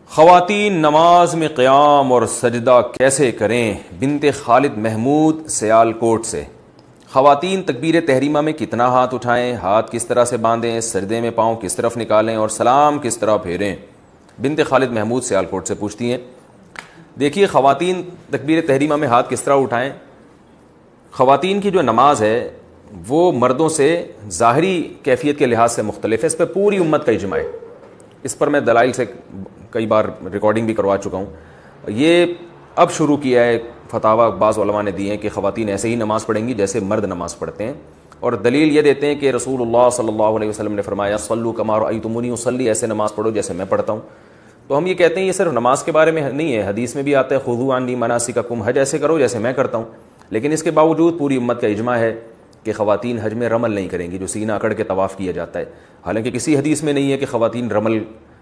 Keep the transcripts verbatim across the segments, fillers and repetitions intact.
خواتین نماز میں قیام اور سجدہ کیسے کریں؟ بنت خالد محمود سیالکوٹ سے۔ خواتین تکبیر تحریمہ میں کتنا ہاتھ اٹھائیں، ہاتھ کس طرح سے باندھیں، سجدے میں پاؤں کس طرف نکالیں اور سلام کس طرح پھیریں؟ بنت خالد محمود سیالکوٹ سے پوچھتی ہیں۔ دیکھیے خواتین تکبیر تحریمہ میں ہاتھ کس طرح اٹھائیں۔ خواتین کی جو نماز ہے وہ مردوں سے ظاہری کیفیت کے لحاظ سے مختلف ہے، اس پہ پوری امت کا اجماع ہے۔ اس پر میں دلائل سے کئی بار ریکارڈنگ بھی کروا چکا ہوں۔ یہ اب شروع کیا ہے، فتاوی بعض علماء نے دیے ہیں کہ خواتین ایسے ہی نماز پڑھیں گی جیسے مرد نماز پڑھتے ہیں، اور دلیل یہ دیتے ہیں کہ رسول اللہ صلی اللہ علیہ وسلم نے فرمایا صلوا کما رأیتمونی اصلی، ایسے نماز پڑھو جیسے میں پڑھتا ہوں۔ تو ہم یہ کہتے ہیں یہ صرف نماز کے بارے میں نہیں ہے، حدیث میں بھی آتا ہے خذوا عنی مناسککم، حج ایسے کرو جیسے میں کرتا ہوں۔ لیکن اس کے باوجود پوری امت کا اجماع ہے کہ خواتین حج میں رمل نہیں کریں گی، جو سینہ اکڑ کے طواف کیا جاتا ہے۔ حالانکہ کسی حدیث میں نہیں ہے کہ خواتین رمل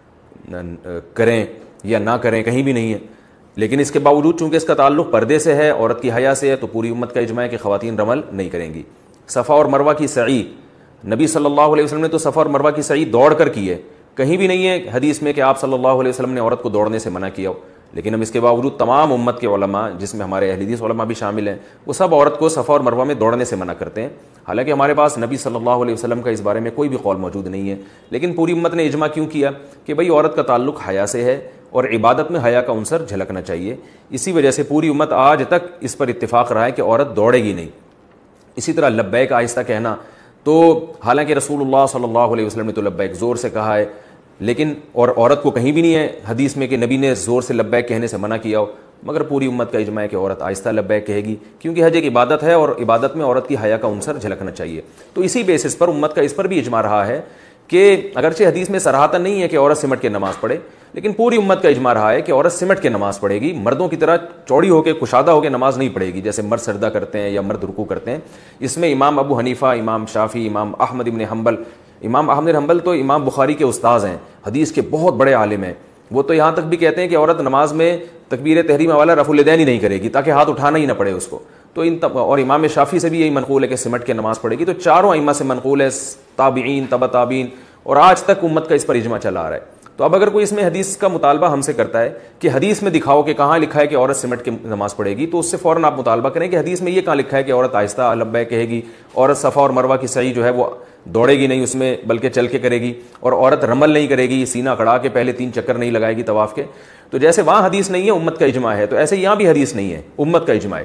کریں یا نہ کریں، کہیں بھی نہیں ہے، لیکن اس کے باوجود چونکہ اس کا تعلق پردے سے ہے، عورت کی حیا سے ہے، تو پوری امت کا اجماع ہے کہ خواتین رمل نہیں کریں گی۔ صفا اور مروہ کی سعی، نبی صلی اللہ علیہ وسلم نے تو صفا اور مروہ کی سعی دوڑ کر کی ہے، کہیں بھی نہیں ہے حدیث میں کہ آپ صلی اللہ علیہ وسلم نے عورت کو دوڑنے سے منع کیا ہو۔ لیکن ہم اس کے باوجود تمام امت کے علماء، جس میں ہمارے اہل حدیث علماء بھی شامل ہیں، وہ سب عورت کو صفا اور مروہ میں دوڑنے سے منع کرتے ہیں۔ حالانکہ ہمارے پاس نبی صلی اللہ علیہ وسلم کا اس بارے میں کوئی بھی قول موجود نہیں ہے، لیکن پوری امت نے اجماع کیوں کیا کہ بھئی عورت کا تعلق حیا سے ہے اور عبادت میں حیا کا عنصر جھلکنا چاہیے۔ اسی وجہ سے پوری امت آج تک اس پر اتفاق رہا ہے کہ عورت دوڑے گی نہیں۔ اسی طرح لبیک آہستہ کہنا، تو حالانکہ رسول اللہ صلی اللہ علیہ وسلم نے تو لبیک زور سے کہا ہے، لیکن اور عورت کو کہیں بھی نہیں ہے حدیث میں کہ نبی نے زور سے لبیک کہنے سے منع کیا ہو، مگر پوری امت کا اجماع ہے کہ عورت آہستہ لبیک کہے گی، کیونکہ حج ایک عبادت ہے اور عبادت میں عورت کی حیا کا عنصر جھلکنا چاہیے۔ تو اسی بیسس پر امت کا اس پر بھی اجماع رہا ہے کہ اگرچہ حدیث میں صراحتاً نہیں ہے کہ عورت سمٹ کے نماز پڑھے، لیکن پوری امت کا اجماع رہا ہے کہ عورت سمٹ کے نماز پڑھے گی، مردوں کی طرح چوڑی ہو کے کشادہ ہو کے نماز نہیں پڑھے گی جیسے مرد سجدہ کرتے ہیں یا مرد رکوع کرتے ہیں۔ اس میں امام ابو حنیفہ، امام شافعی، امام احمد ابن حنبل، امام احمد بن حنبل تو امام بخاری کے استاذ ہیں، حدیث کے بہت بڑے عالم ہیں، وہ تو یہاں تک بھی کہتے ہیں کہ عورت نماز میں تکبیر تحریمہ والا رفع الیدین ہی نہیں کرے گی تاکہ ہاتھ اٹھانا ہی نہ پڑے اس کو۔ تو ان اور امام شافعی سے بھی یہی منقول ہے کہ سمٹ کے نماز پڑھے گی۔ تو چاروں ائمہ سے منقول ہے، تابعین، تبع تابعین، اور آج تک امت کا اس پر اجماع چلا آ رہا ہے۔ تو اب اگر کوئی اس میں حدیث کا مطالبہ ہم سے کرتا ہے کہ حدیث میں دکھاؤ کہ کہاں لکھا ہے کہ عورت سمٹ کے نماز پڑھے گی، تو اس سے فوراً آپ مطالبہ کریں کہ حدیث میں یہ کہاں لکھا ہے کہ عورت آہستہ لبیک کہے گی، عورت صفا اور مروہ کی سعی جو ہے وہ دوڑے گی نہیں اس میں بلکہ چل کے کرے گی، اور عورت رمل نہیں کرے گی، سینہ کڑا کے پہلے تین چکر نہیں لگائے گی طواف کے۔ تو جیسے وہاں حدیث نہیں ہے امت کا اجماع ہے، تو ایسے یہاں بھی حدیث نہیں ہے امت کا اجماع ہے۔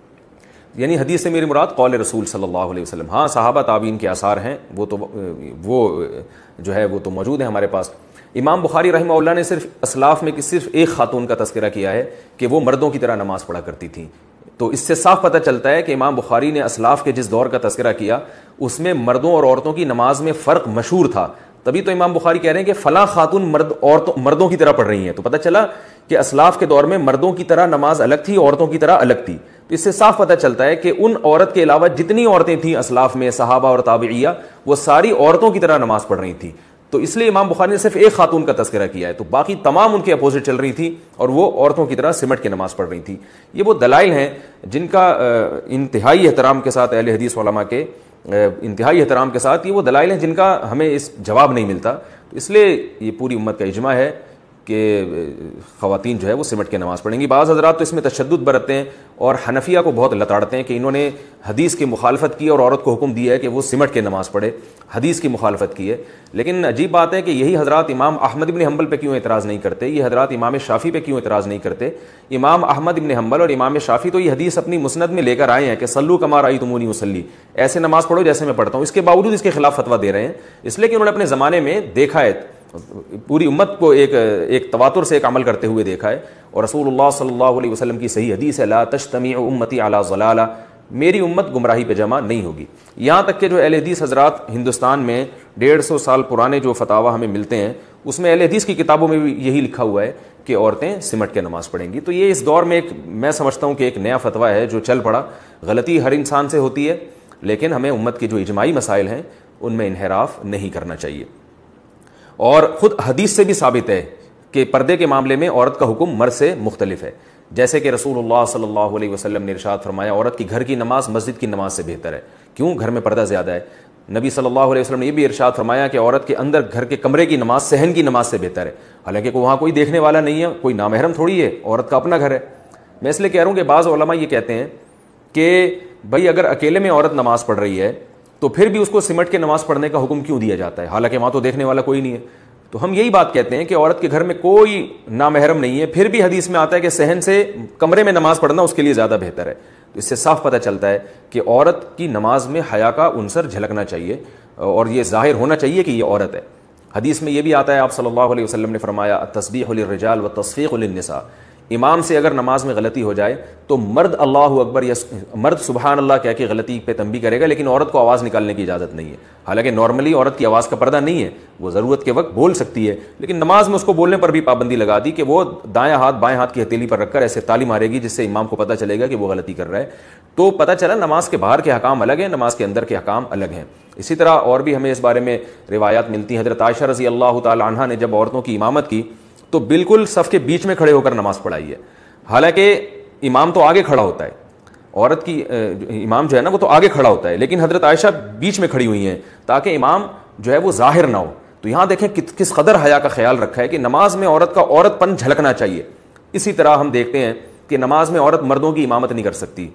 یعنی حدیث سے میری مراد قول رسول صلی اللہ علیہ وسلم۔ ہاں صحابہ تابعین کے آثار ہیں، وہ تو وہ جو ہے وہ تو موجود ہیں ہمارے پاس۔ امام بخاری رحمہ اللہ نے صرف اسلاف میں صرف ایک خاتون کا تذکرہ کیا ہے کہ وہ مردوں کی طرح نماز پڑھا کرتی تھیں، تو اس سے صاف پتہ چلتا ہے کہ امام بخاری نے اسلاف کے جس دور کا تذکرہ کیا اس میں مردوں اور عورتوں کی نماز میں فرق مشہور تھا، تبھی تو امام بخاری کہہ رہے ہیں کہ فلاں خاتون مرد عورتوں مردوں کی طرح پڑھ رہی ہیں، تو پتہ چلا کہ اسلاف کے دور میں مردوں کی طرح نماز الگ تھی، عورتوں کی طرح الگ تھی۔ تو اس سے صاف پتہ چلتا ہے کہ ان عورت کے علاوہ جتنی عورتیں تھیں اسلاف میں، صحابہ اور تابعیہ، وہ ساری عورتوں کی طرح نماز پڑھ رہی تھیں۔ تو اس لیے امام بخاری نے صرف ایک خاتون کا تذکرہ کیا ہے، تو باقی تمام ان کے اپوزٹ چل رہی تھی اور وہ عورتوں کی طرح سمٹ کے نماز پڑھ رہی تھی۔ یہ وہ دلائل ہیں جن کا انتہائی احترام کے ساتھ اہل حدیث علماء کے انتہائی احترام کے ساتھ یہ وہ دلائل ہیں جن کا ہمیں اس جواب نہیں ملتا۔ تو اس لیے یہ پوری امت کا اجماع ہے کہ خواتین جو ہے وہ سمٹ کے نماز پڑھیں گی۔ بعض حضرات تو اس میں تشدد برتتے ہیں اور حنفیہ کو بہت لتاڑتے ہیں کہ انہوں نے حدیث کی مخالفت کی اور عورت کو حکم دیا ہے کہ وہ سمٹ کے نماز پڑھے، حدیث کی مخالفت کی ہے۔ لیکن عجیب بات ہے کہ یہی حضرات امام احمد بن حنبل پہ کیوں اعتراض نہیں کرتے، یہ حضرات امام شافعی پہ کیوں اعتراض نہیں کرتے؟ امام احمد بن حنبل اور امام شافعی تو یہ حدیث اپنی مسند میں لے کر آئے ہیں کہ صلوا کما رأیتمونی اصلی، ایسے نماز پڑھو جیسے میں پڑھتا ہوں، اس کے باوجود اس کے خلاف فتویٰ دے رہے ہیں، اس لیے کہ انہوں نے اپنے زمانے میں دیکھا ہے، پوری امت کو ایک ایک تواتر سے ایک عمل کرتے ہوئے دیکھا ہے، اور رسول اللہ صلی اللہ علیہ وسلم کی صحیح حدیث ہے لا تجتمع امتی علی ضلالہ، میری امت گمراہی پہ جمع نہیں ہوگی۔ یہاں تک کہ جو اہل حدیث حضرات ہندوستان میں ڈیڑھ سو سال پرانے جو فتاوی ہمیں ملتے ہیں اس میں اہل حدیث کی کتابوں میں بھی یہی لکھا ہوا ہے کہ عورتیں سمٹ کے نماز پڑھیں گی۔ تو یہ اس دور میں ایک میں سمجھتا ہوں کہ ایک نیا فتویٰ ہے جو چل پڑا۔ غلطی ہر انسان سے ہوتی ہے، لیکن ہمیں امت کے جو اجماعی مسائل ہیں ان میں انحراف نہیں کرنا چاہیے۔ اور خود حدیث سے بھی ثابت ہے کہ پردے کے معاملے میں عورت کا حکم مرد سے مختلف ہے، جیسے کہ رسول اللہ صلی اللہ علیہ وسلم نے ارشاد فرمایا عورت کی گھر کی نماز مسجد کی نماز سے بہتر ہے۔ کیوں؟ گھر میں پردہ زیادہ ہے۔ نبی صلی اللہ علیہ وسلم نے یہ بھی ارشاد فرمایا کہ عورت کے اندر گھر کے کمرے کی نماز صحن کی نماز سے بہتر ہے، حالانکہ وہاں کوئی دیکھنے والا نہیں ہے، کوئی نامحرم تھوڑی ہے، عورت کا اپنا گھر ہے۔ میں اس لیے کہہ رہا ہوں کہ بعض علماء یہ کہتے ہیں کہ بھائی اگر اکیلے میں عورت نماز پڑھ رہی ہے تو پھر بھی اس کو سمٹ کے نماز پڑھنے کا حکم کیوں دیا جاتا ہے، حالانکہ وہاں تو دیکھنے والا کوئی نہیں ہے۔ تو ہم یہی بات کہتے ہیں کہ عورت کے گھر میں کوئی نامحرم نہیں ہے، پھر بھی حدیث میں آتا ہے کہ صحن سے کمرے میں نماز پڑھنا اس کے لیے زیادہ بہتر ہے۔ تو اس سے صاف پتہ چلتا ہے کہ عورت کی نماز میں حیا کا عنصر جھلکنا چاہیے اور یہ ظاہر ہونا چاہیے کہ یہ عورت ہے۔ حدیث میں یہ بھی آتا ہے، آپ صلی اللہ علیہ وسلم نے فرمایا التسبیح للرجال والتصفیق للنساء، امام سے اگر نماز میں غلطی ہو جائے تو مرد اللہ اکبر یا مرد سبحان اللہ کہہ کے غلطی پہ تنبیہ کرے گا، لیکن عورت کو آواز نکالنے کی اجازت نہیں ہے۔ حالانکہ نارملی عورت کی آواز کا پردہ نہیں ہے، وہ ضرورت کے وقت بول سکتی ہے، لیکن نماز میں اس کو بولنے پر بھی پابندی لگا دی کہ وہ دائیں ہاتھ بائیں ہاتھ کی ہتھیلی پر رکھ کر ایسے تالی مارے گی جس سے امام کو پتہ چلے گا کہ وہ غلطی کر رہا ہے۔ تو پتہ چلا نماز کے باہر کے حکام الگ ہیں، نماز کے اندر کے حکام الگ ہیں۔ اسی طرح اور بھی ہمیں اس بارے میں روایات ملتی ہیں۔ حضرت عائشہ رضی اللہ تعالی عنہا نے جب عورتوں کی امامت کی تو بالکل صف کے بیچ میں کھڑے ہو کر نماز پڑھائی ہے، حالانکہ امام تو آگے کھڑا ہوتا ہے، عورت کی امام جو ہے نا وہ تو آگے کھڑا ہوتا ہے، لیکن حضرت عائشہ بیچ میں کھڑی ہوئی ہیں تاکہ امام جو ہے وہ ظاہر نہ ہو۔ تو یہاں دیکھیں کس قدر حیا کا خیال رکھا ہے کہ نماز میں عورت کا عورت پن جھلکنا چاہیے۔ اسی طرح ہم دیکھتے ہیں کہ نماز میں عورت مردوں کی امامت نہیں کر سکتی،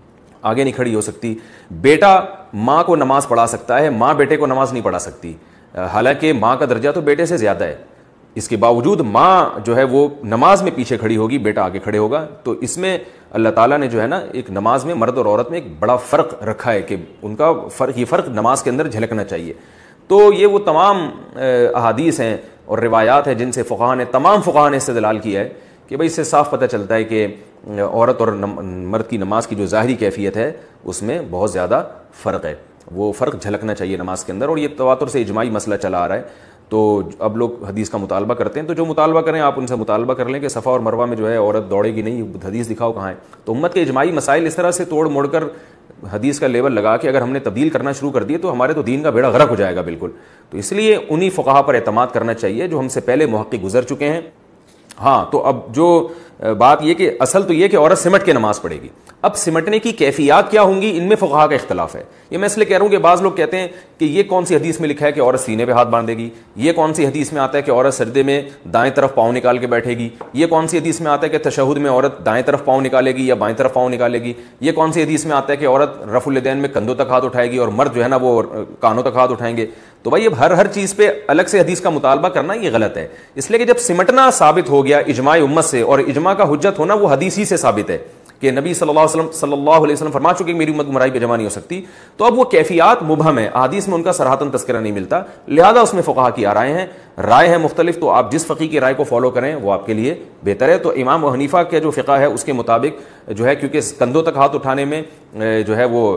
آگے نہیں کھڑی ہو سکتی۔ بیٹا ماں کو نماز پڑھا سکتا ہے، ماں بیٹے کو نماز نہیں پڑھا سکتی، حالانکہ ماں کا درجہ تو بیٹے سے زیادہ ہے، اس کے باوجود ماں جو ہے وہ نماز میں پیچھے کھڑی ہوگی، بیٹا آگے کھڑے ہوگا۔ تو اس میں اللہ تعالیٰ نے جو ہے نا ایک نماز میں مرد اور عورت میں ایک بڑا فرق رکھا ہے کہ ان کا فرق یہ فرق نماز کے اندر جھلکنا چاہیے۔ تو یہ وہ تمام احادیث ہیں اور روایات ہیں جن سے فقہاء نے تمام فقہاء نے استدلال کیا ہے کہ بھئی اس سے صاف پتہ چلتا ہے کہ عورت اور مرد کی نماز کی جو ظاہری کیفیت ہے اس میں بہت زیادہ فرق ہے، وہ فرق جھلکنا چاہیے نماز کے اندر، اور یہ تواتر سے اجماعی مسئلہ چلا آ رہا ہے۔ تو اب لوگ حدیث کا مطالبہ کرتے ہیں، تو جو مطالبہ کریں آپ ان سے مطالبہ کر لیں کہ صفا اور مروہ میں جو ہے عورت دوڑے گی نہیں، حدیث دکھاؤ کہاں ہے۔ تو امت کے اجماعی مسائل اس طرح سے توڑ موڑ کر حدیث کا لیبل لگا کے اگر ہم نے تبدیل کرنا شروع کر دیے تو ہمارے تو دین کا بیڑا غرق ہو جائے گا بالکل۔ تو اس لیے انہی فقہاء پر اعتماد کرنا چاہیے جو ہم سے پہلے محقق گزر چکے ہیں۔ ہاں تو اب جو بات یہ کہ اصل تو یہ کہ عورت سمٹ کے نماز پڑھے گی، اب سمٹنے کی کیفیات کیا ہوں گی ان میں فقہاء کا اختلاف ہے۔ یہ میں اس لیے کہہ رہا ہوں کہ بعض لوگ کہتے ہیں کہ یہ کون سی حدیث میں لکھا ہے کہ عورت سینے پہ ہاتھ باندھے گی، یہ کون سی حدیث میں آتا ہے کہ عورت سجدے میں دائیں طرف پاؤں نکال کے بیٹھے گی، یہ کون سی حدیث میں آتا ہے کہ تشہد میں عورت دائیں طرف پاؤں نکالے گی یا بائیں طرف پاؤں نکالے گی، یہ کون سی حدیث میں آتا ہے کہ عورت رفع الیدین میں کندھوں تک ہاتھ اٹھائے گی اور مرد جو ہے نا وہ کانوں تک ہاتھ اٹھائیں گے۔ تو بھائی اب ہر ہر چیز پہ الگ سے حدیث کا مطالبہ کرنا یہ غلط ہے، اس لیے کہ جب سمٹنا ثابت ہو گیا اجماع امت سے، اور اجماع کا حجت ہونا وہ حدیث ہی سے ثابت ہے کہ نبی صلی اللہ علیہ وسلم صلی اللہ علیہ وسلم فرما چکے کہ میری امت گمراہی پہ جمع نہیں ہو سکتی، تو اب وہ کیفیات مبہم ہے، احادیث میں ان کا صراحتاً تذکرہ نہیں ملتا، لہذا اس میں فقہاء کی رائے ہیں رائے ہیں مختلف، تو آپ جس فقی کی رائے کو فالو کریں وہ آپ کے لیے بہتر ہے۔ تو امام ابو حنیفہ کے جو فقہ ہے اس کے مطابق جو ہے کیونکہ کندھوں تک ہاتھ اٹھانے میں جو ہے وہ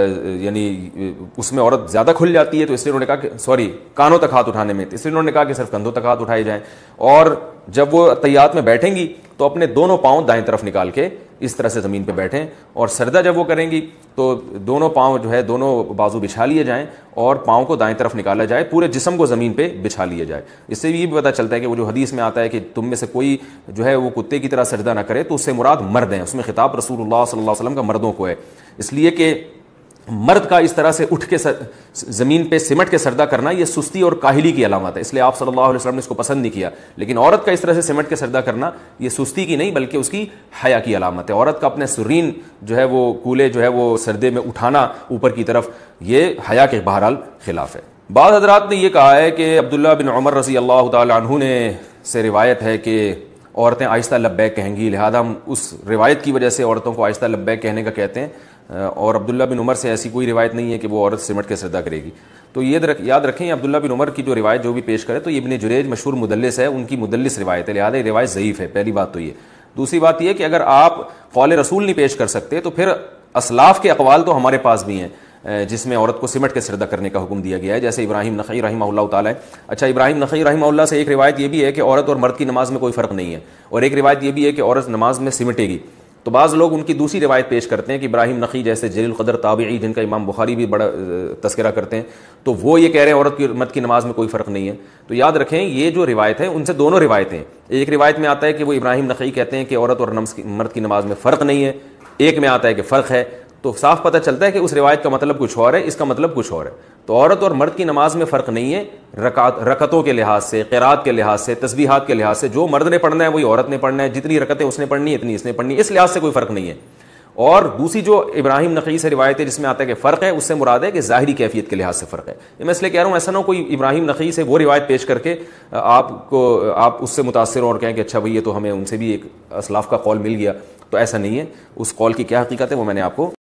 یعنی اس میں عورت زیادہ کھل جاتی ہے، تو اس لیے انہوں نے کہا کہ سوری کانوں تک ہاتھ اٹھانے میں، اس لیے انہوں نے کہا کہ صرف کندھوں تک ہاتھ اٹھائے جائیں، اور جب وہ تحیات میں بیٹھیں گی تو اپنے دونوں پاؤں دائیں طرف نکال کے اس طرح سے زمین پہ بیٹھیں، اور سجدہ جب وہ کریں گی تو دونوں پاؤں جو ہے دونوں بازو بچھا لیے جائیں اور پاؤں کو دائیں طرف نکالا جائے، پورے جسم کو زمین پہ بچھا لیا جائے۔ اس سے یہ بھی پتہ چلتا ہے کہ وہ جو حدیث میں آتا ہے کہ تم میں سے کوئی جو ہے وہ کتے کی طرح سجدہ نہ کرے، تو اس سے مراد مرد ہیں، اس میں خطاب رسول اللہ صلی اللہ علیہ وسلم کا مردوں کو ہے، اس لیے کہ مرد کا اس طرح سے اٹھ کے زمین پہ سمٹ کے سجدہ کرنا یہ سستی اور کاہلی کی علامت ہے، اس لیے آپ صلی اللہ علیہ وسلم نے اس کو پسند نہیں کیا، لیکن عورت کا اس طرح سے سمٹ کے سجدہ کرنا یہ سستی کی نہیں بلکہ اس کی حیا کی علامت ہے۔ عورت کا اپنے سرین جو ہے وہ کولے جو ہے وہ سجدے میں اٹھانا اوپر کی طرف، یہ حیا کے بہرحال خلاف ہے۔ بعض حضرات نے یہ کہا ہے کہ عبداللہ بن عمر رضی اللہ تعالی عنہ نے سے روایت ہے کہ عورتیں آہستہ لبیک کہیں گی، لہذا ہم اس روایت کی وجہ سے عورتوں کو آہستہ لبیک کہنے کا کہتے ہیں، اور عبداللہ بن عمر سے ایسی کوئی روایت نہیں ہے کہ وہ عورت سمٹ کے سجدہ کرے گی۔ تو یہ یاد رکھیں عبداللہ بن عمر کی جو روایت جو بھی پیش کرے تو یہ ابن جریج مشہور مدلس ہے، ان کی مدلس روایت ہے، لہذا یہ روایت ضعیف ہے، پہلی بات تو یہ۔ دوسری بات یہ کہ اگر آپ قول رسول نہیں پیش کر سکتے تو پھر اسلاف کے اقوال تو ہمارے پاس بھی ہیں جس میں عورت کو سمٹ کے سجدہ کرنے کا حکم دیا گیا ہے، جیسے ابراہیم نخعی رحمہ اللہ تعالیٰ۔ اچھا ابراہیم نخعی رحمہ اللہ سے ایک روایت یہ بھی ہے کہ عورت اور مرد کی نماز میں کوئی فرق نہیں ہے، اور ایک روایت یہ بھی ہے کہ عورت نماز میں سمٹے گی۔ تو بعض لوگ ان کی دوسری روایت پیش کرتے ہیں کہ ابراہیم نخعی جیسے جلیل القدر تابعی جن کا امام بخاری بھی بڑا تذکرہ کرتے ہیں، تو وہ یہ کہہ رہے ہیں عورت کی مرد کی نماز میں کوئی فرق نہیں ہے۔ تو یاد رکھیں یہ جو روایت ہے ان سے دونوں روایتیں، ایک روایت میں آتا ہے کہ وہ ابراہیم نخعی کہتے ہیں کہ عورت اور مرد کی نماز میں فرق نہیں ہے، ایک میں آتا ہے کہ فرق ہے، تو صاف پتہ چلتا ہے کہ اس روایت کا مطلب کچھ اور ہے، اس کا مطلب کچھ اور ہے۔ تو عورت اور مرد کی نماز میں فرق نہیں ہے رکعت رکعتوں کے لحاظ سے، قرات کے لحاظ سے، تسبیحات کے لحاظ سے. جو مرد نے پڑھنا ہے وہی عورت نے پڑھنا ہے، جتنی رکعتیں اس نے پڑھنی ہے اتنی اس نے پڑھنی ہے، اس لحاظ سے کوئی فرق نہیں ہے. اور دوسری جو ابراہیم نقی سے روایت ہے جس میں آتا ہے کہ فرق ہے، اس سے مراد ہے کہ ظاہری کیفیت کے لحاظ سے فرق ہے. میں اس لیے کہہ رہا ہوں ایسا نہ ہو کوئی ابراہیم نقی سے وہ روایت پیش کر کے آپ کو آپ اس سے متاثر ہو اور کہیں کہ اچھا بھائی یہ تو ہمیں ان سے بھی ایک اسلاف کا قول مل گیا، تو ایسا نہیں ہے. اس قول کی کیا حقیقت ہے وہ میں نے آپ کو